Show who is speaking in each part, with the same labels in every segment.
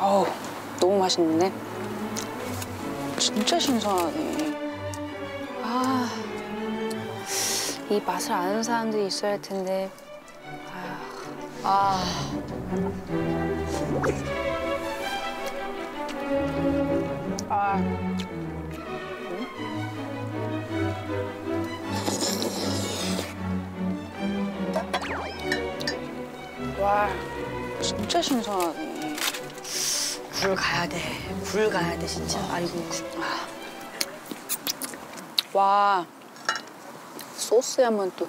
Speaker 1: 아우, 너무 맛있는데? 진짜 신선하네. 아, 이 맛을 아는 사람들이 있어야 할 텐데. 아. 아. 와, 진짜 신선하네.
Speaker 2: 굴 가야 돼. 굴 가야 돼, 진짜. 아이고.
Speaker 1: 와, 소스에 한번 또.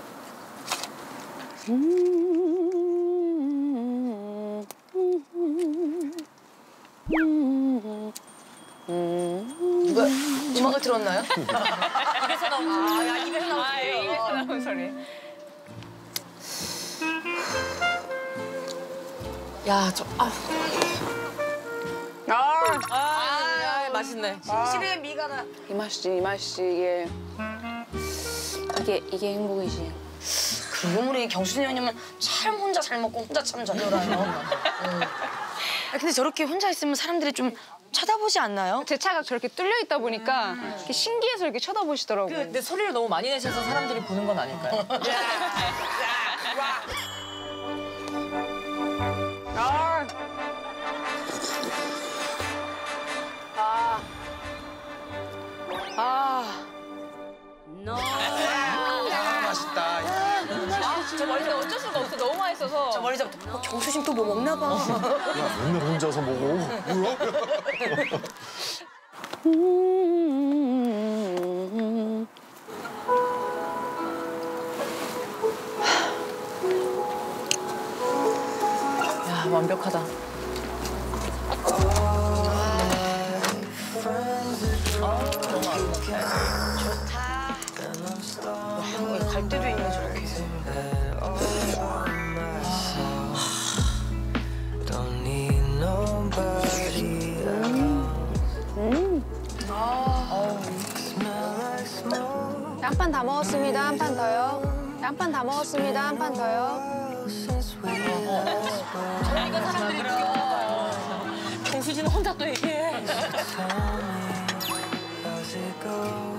Speaker 2: 누가 음악을 들었나요? 입에서 나온 소리. 야, 입에서 나온 소리.
Speaker 3: 입에서 나온 소리.
Speaker 2: 야, 저,
Speaker 3: 맛있네.
Speaker 2: 신실의 미가 나.
Speaker 1: 이 맛이지, 이 맛이지, 이게. 이게 행복이지.
Speaker 2: 그리고 우리 경순이 형님은 참 혼자 잘 먹고 혼자 참 잘 놀아요. 근데 저렇게 혼자 있으면 사람들이 좀 쳐다보지 않나요?
Speaker 3: 제 차가 저렇게 뚫려 있다 보니까 이렇게 신기해서 이렇게 쳐다보시더라고요.
Speaker 4: 근데 소리를 너무 많이 내셔서 사람들이 보는 건 아닐까요?
Speaker 5: 맛있다.
Speaker 3: 저 머리는 어쩔 수가 없어. 너무 맛있어서.
Speaker 2: 저 머리 잡고 경수심 또 뭐 먹나 봐.
Speaker 5: 야, 맨날 혼자서 먹어. 뭐야?
Speaker 4: 야, 완벽하다.
Speaker 2: 갈 때도 있네, 저렇게.
Speaker 1: 한 판 다 먹었습니다. 한 판 더요. 한 판 다 먹었습니다. 한 판 더요.
Speaker 4: 이건 사람들이 귀여워. 경수지는 혼자 또 얘기해.